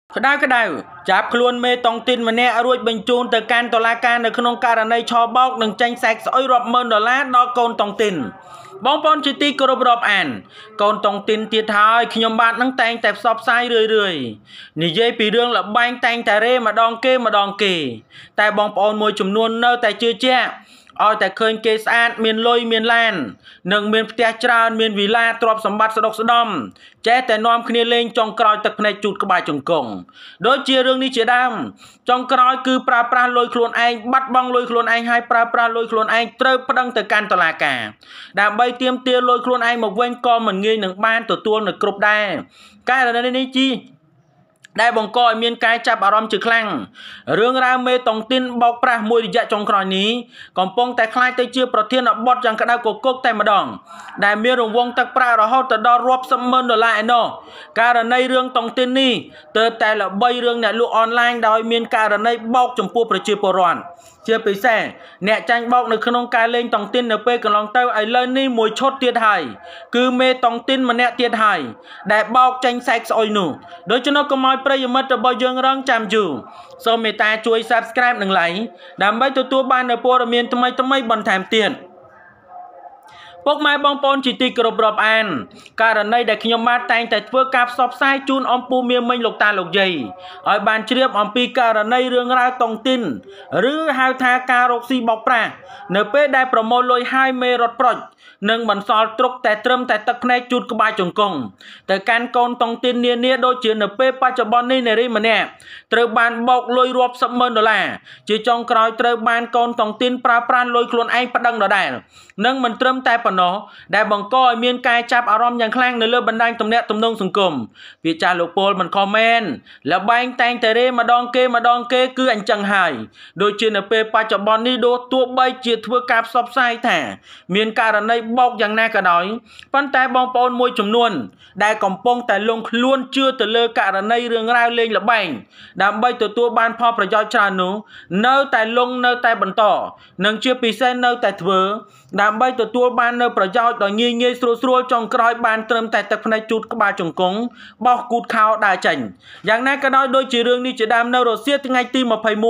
Kadau chap kluon me tong tin mane arujបញ្ជូនទៅកាន់តុលាការនៅក្នុងករណីឆបោកនិងចាញ់សាច់ស្អុយរាប់ម៉ឺនដុល្លារដល់កូនតង់ទីនបងប្អូនជាទីគោរពរាប់អានកូនតង់ទីនទៀតហើយខ្ញុំបាទនឹងតែងតែផ្សព្វផ្សាយរឿយនិយាយពីរឿងលបែងតែងតែរេម្ដងគេតែបងប្អូនមួយចំនួននៅតែជឿជាក់ឲ្យតែឃើញគេស្អាតមានលុយមានឡាននិងមានផ្ទះច្រើនមានវីឡាទ្រព្យសម្បត្តិស្ដុកស្ដំចេះតែនាំគ្នាលេងចុងក្រោយទឹកភ្នែកជូតក្បាលជង្គង់ដូចជារឿងនេះជាដើមចុងក្រោយគឺប្រើប្រាស់លុយខ្លួនឯងបាត់បង់លុយខ្លួនឯងហើយប្រើប្រាស់លុយខ្លួនឯងត្រូវប្តឹងទៅកាន់តុលាការដើម្បីទាមទារលុយខ្លួនឯងមកវិញក៏មិនងាយនឹងបានទទួលនៅគ្រប់ដែរករណីនេះជីដែលបង្កឲ្យមានការចាប់អារម្មណ៍ជាខ្លាំងរឿងរ៉ាវមេតុងទីនបោកប្រាស់មួយរយៈចុងក្រោយនេះកំពុងតែខ្លាយទៅជាប្រធានបទយ៉ាងក្តៅគគុកតែម្ដងដែលមានរង្វង់ទឹកប្រាក់រហូតដល់រាប់សិបម៉ឺនដុល្លារឯណោះករណីរឿងតុងទីននេះទើបតែល្បីរឿងអ្នកលក់អនឡាញដោយមានករណីបោកចំពោះប្រជាពលរដ្ឋជាពិសេសអ្នកចាញ់បោកនៅក្នុងការលេងតុងទីននៅពេលកន្លងទៅឥឡូវនេះមួយឈុតទៀតហើយគឺមេតុងទីនម្នាក់ទៀតហើយដែលបោកចាញ់សាច់ស្អុយនោះដូច្នោះកុំឲ្យប្រិយមិត្តរបស់យើងរងចាំយូរសូមមេត្តាជួយ Subscribe និង Like ដើម្បីទទួលបាននូវព័ត៌មានថ្មីៗបន្ថែមទៀតពុកម៉ែបងប្អូនជាទីគោរពរាប់អានករណីដែលខ្ញុំបាទតែងតែធ្វើការផ្សព្វផ្សាយជូនអំពូមាមិញលោកតាលោកយាយឲ្យបានជ្រាបអំពីករណីរឿងរ៉ាវតុងទីនឬហៅថាការរកស៊ីបោកប្រាស់នៅពេលដែលប្រមូលលុយហើយមេរត់ប្រុចនិងបន្សល់ទ្រុកតែត្រឹមតែទឹកភ្នែកជូតក្បាលជង្គង់ទៅកាន់កូនតុងទីននានាដូចជានៅពេលបច្ចុប្បន្ននេះនារីម្នាក់ត្រូវបានបោកលុយរាប់សិបម៉ឺនដុល្លារជាចុងក្រោយត្រូវបានកូនតុងទីនប្រើប្រាស់លុយខ្លួនឯងប្តឹងដដែលនិងមិនត្រឹមតែប៉ុណ្ណោះដែលបង្កឲ្យមានការចាប់អារម្មណ៍យ៉ាងខ្លាំងនៅលើបណ្ដាញទំនាក់ទំនងសង្គមវាចាស់លោកពលមិនខមមែនលបែងតែងតែរេម្ដងគេគឺអញ្ចឹងហើយដូចជានៅពេលបច្ចុប្បន្ននេះទោះបីជាធ្វើការផ្សព្វផ្សាយថាមានករណីបោកយ៉ាងណាក៏ដោយប៉ុន្តែបងប្អូនមួយចំនួនដែលកំពុងតែលងខ្លួនជឿទៅលើករណីរឿងរ៉ាវលេងល្បែងដើម្បីទទួលបានផលប្រយោជន៍ច្រើននោះនៅតែលងនៅតែបន្តនិងជាពិសេសនៅតែធ្វើដើម្បីទទួលបាននៅប្រយោជន៍ដ៏ងាយស្រួលចុងក្រោយបានត្រឹមតែទឹកភ្នែកជូតក្បាលជង្គង់បោះគូតខោដើរចេញយ៉ាងណាក៏ដោយដូចជារឿងនេះជាដើមនៅរសៀលថ្ងៃទី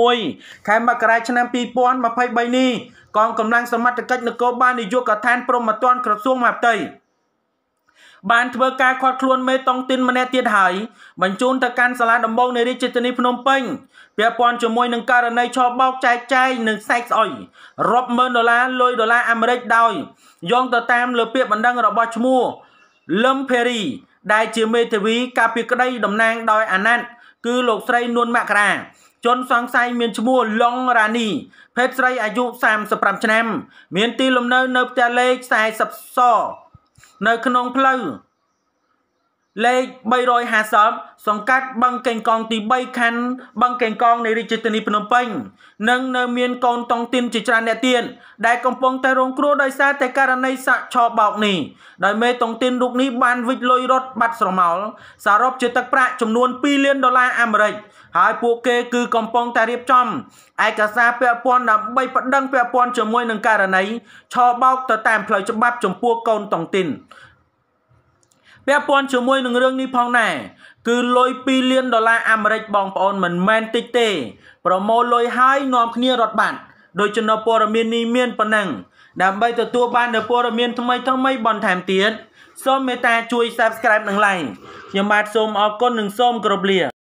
21ខែមករាឆ្នាំ2023នេះកងកម្លាំងសមត្ថកិច្ចនគរបាលនាយកដ្ឋានព្រហ្មទណ្ឌក្រសួងមហាផ្ទៃបានធ្វើការឃាត់ខ្លួនមេតុងទីនម្នាក់ទៀតហើយបញ្ជូនទៅកាន់សាលាដំបងនៃរាជធានីភ្នំពេញពាក់ព័ន្ធជាមួយនឹងករណីឆបោកចែកចាយនិងសាច់ស្អុយរាប់ម៉ឺនដុល្លារលុយដុល្លារអាមេរិកដោយយោងទៅតាមលើពាក្យបណ្ដឹងរបស់ឈ្មោះលឹមភេរីដែលជាមេធាវីការពីក្តីតំណាងដោយអាណត្តិគឺលោកស្រីនួនមករាជនសង្ស័យមានឈ្មោះឡុងរ៉ានីភេទស្រីអាយុ35ឆ្នាំមានទីលំនៅនៅផ្ទះលេខ40សនៅក្នុងផ្លូវលេខ350សង្កាត់បឹងកេងកងទី3ខណ្ឌបឹងកេងកងនៃរាជធានីភ្នំពេញនិងនៅមានកូនតុងទីនជាច្រើនអ្នកទៀតដែលកំពុងតែរងគ្រោះដោយសារតែករណីសាក់ឆបោកនេះដោយមេតុងទីនរូបនេះបានវិច្ចលុយរត់បាត់ស្រមោលសរុបជាទឹកប្រាក់ចំនួន2លានដុល្លារអាមេរិកហើយពួកគេគឺកំពុងតែរៀបចំឯកសារពាក់ព័ន្ធដើម្បីប្តឹងពាក់ព័ន្ធជាមួយនឹងករណីឆបោកទៅតាមផ្លូវច្បាប់ចំពោះកូនតុងទីនពាក់ព័ន្ធជាមួយនឹងរឿងនេះផងដែរគឺលុយ2លានដុល្លារអាមេរិកបងប្អូនមិនមែនតិចទេប្រមូលលុយហើយនាំគ្នារត់បាត់ដោយចំណព័ត៌មាននេះមានប៉ុណ្ណឹងដើម្បីទទួលបាននូវព័ត៌មានថ្មីបន្ថែមទៀតសូមមេត្តាជួយ Subscribe និង Like ខ្ញុំបាទសូមអរគុណនិងសូមគោរពលា